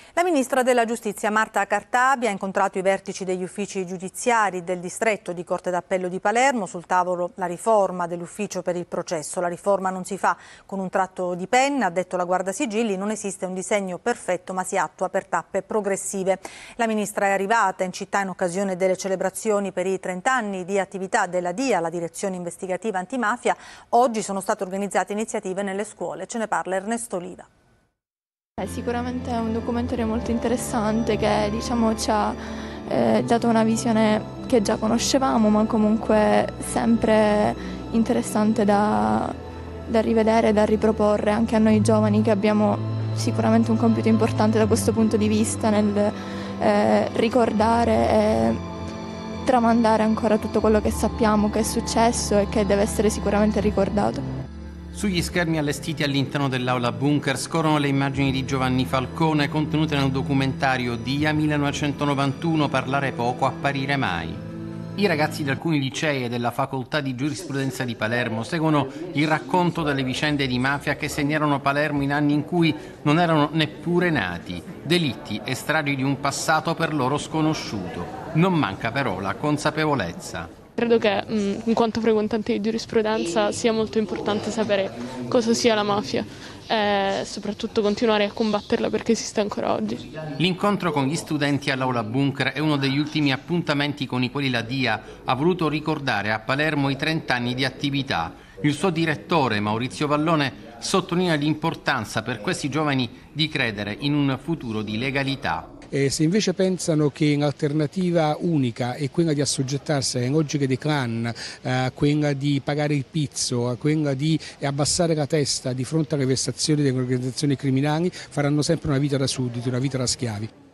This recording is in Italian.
La Ministra della Giustizia Marta Cartabia ha incontrato i vertici degli uffici giudiziari del distretto di Corte d'Appello di Palermo. Sul tavolo la riforma dell'ufficio per il processo. La riforma non si fa con un tratto di penna, ha detto la Guardasigilli, non esiste un disegno perfetto ma si attua per tappe progressive. La Ministra è arrivata in città in occasione delle celebrazioni per i 30 anni di attività della DIA, la Direzione Investigativa Antimafia. Oggi sono state organizzate iniziative nelle scuole. Ce ne parla Ernesto Oliva. Sicuramente è un documentario molto interessante che ci ha dato una visione che già conoscevamo, ma comunque sempre interessante da rivedere, da riproporre anche a noi giovani, che abbiamo sicuramente un compito importante da questo punto di vista nel ricordare e tramandare ancora tutto quello che sappiamo che è successo e che deve essere sicuramente ricordato. Sugli schermi allestiti all'interno dell'aula bunker scorrono le immagini di Giovanni Falcone contenute nel documentario DIA 1991, parlare poco, apparire mai. I ragazzi di alcuni licei e della facoltà di giurisprudenza di Palermo seguono il racconto delle vicende di mafia che segnarono Palermo in anni in cui non erano neppure nati, delitti e stragi di un passato per loro sconosciuto. Non manca però la consapevolezza. Credo che in quanto frequentante di giurisprudenza sia molto importante sapere cosa sia la mafia e soprattutto continuare a combatterla perché esiste ancora oggi. L'incontro con gli studenti all'aula bunker è uno degli ultimi appuntamenti con i quali la DIA ha voluto ricordare a Palermo i 30 anni di attività. Il suo direttore, Maurizio Vallone, sottolinea l'importanza per questi giovani di credere in un futuro di legalità. Se invece pensano che un'alternativa unica è quella di assoggettarsi alle logiche dei clan, quella di pagare il pizzo, quella di abbassare la testa di fronte alle vessazioni delle organizzazioni criminali, faranno sempre una vita da sudditi, una vita da schiavi.